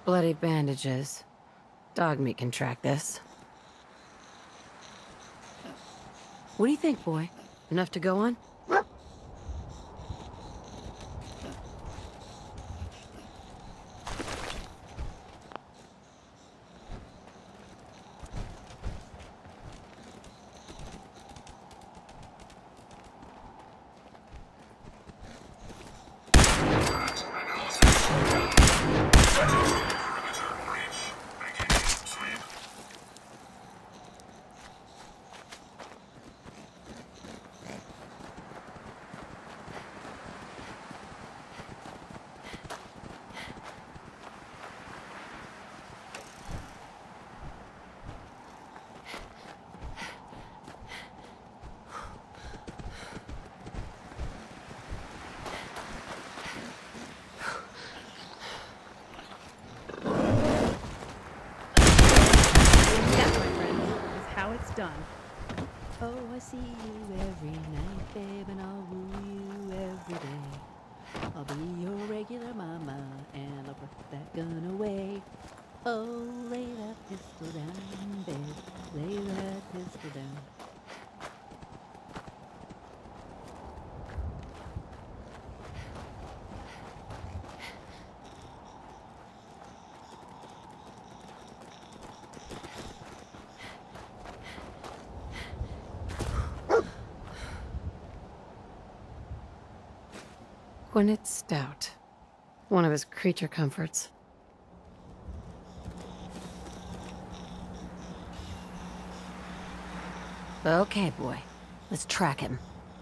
Bloody bandages. Dog meat can track this. What do you think, boy? Enough to go on? Done. Oh, I see you every night, babe, and I'll woo you every day. I'll be your regular mama, and I'll put that gun away. Oh, lay that pistol down, babe, lay that pistol down. Gwyneth Stout. One of his creature comforts. Okay, boy. Let's track him.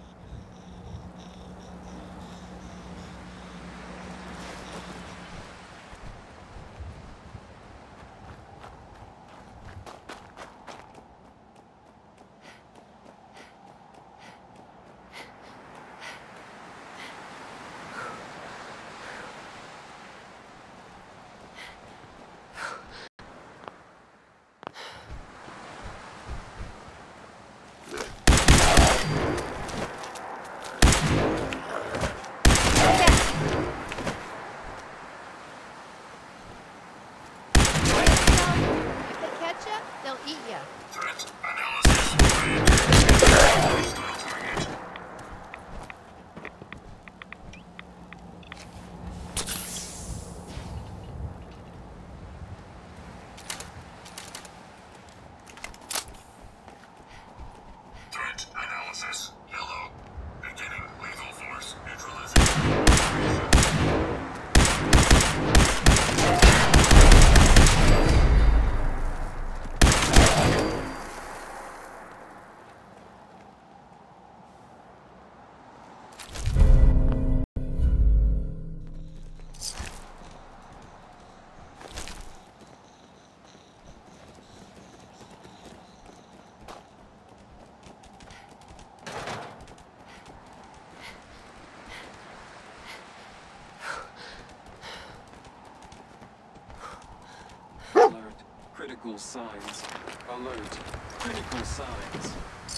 Critical signs. Alert. Critical signs.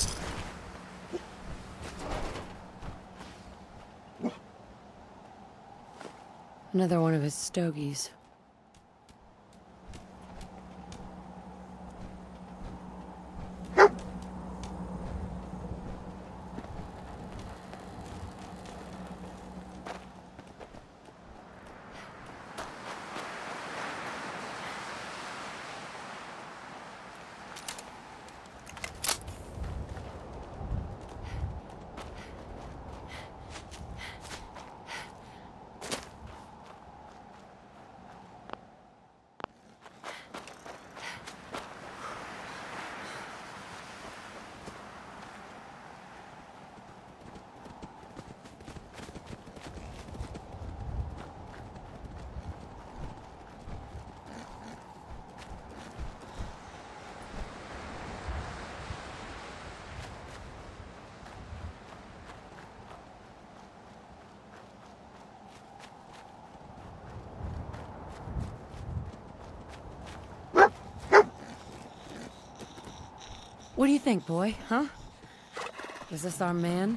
Another one of his stogies. What do you think, boy, huh? Is this our man?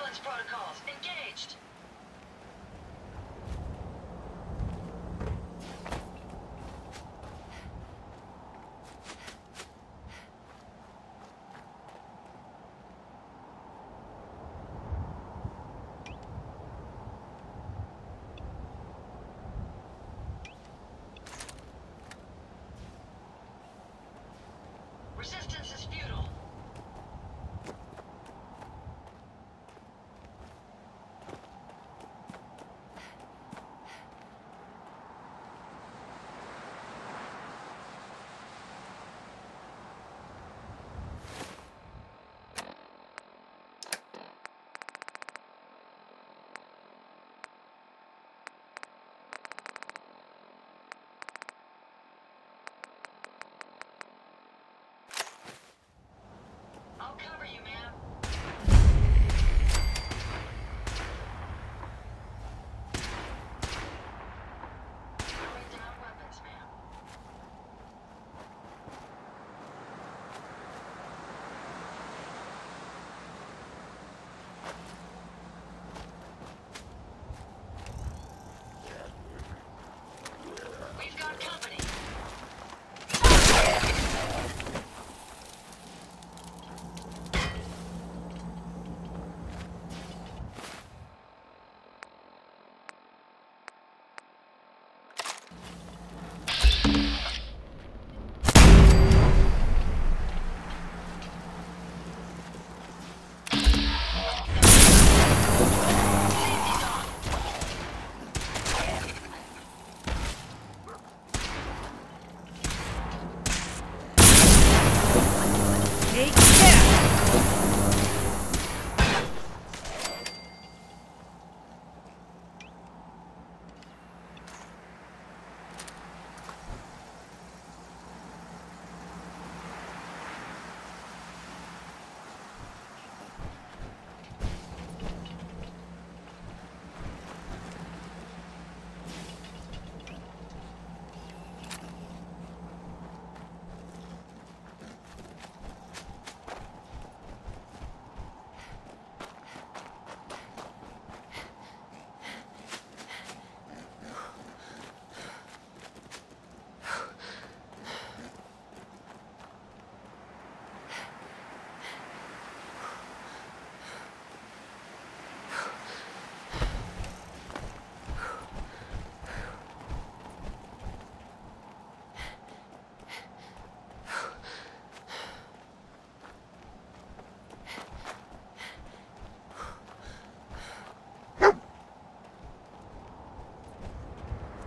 Surveillance protocols engaged. Resistance is futile. I'll cover you, ma'am. Throwing down weapons, ma'am. We've got company. Take that!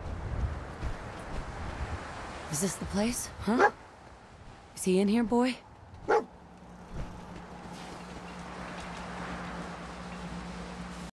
Is this the place? Huh? Is he in here, boy?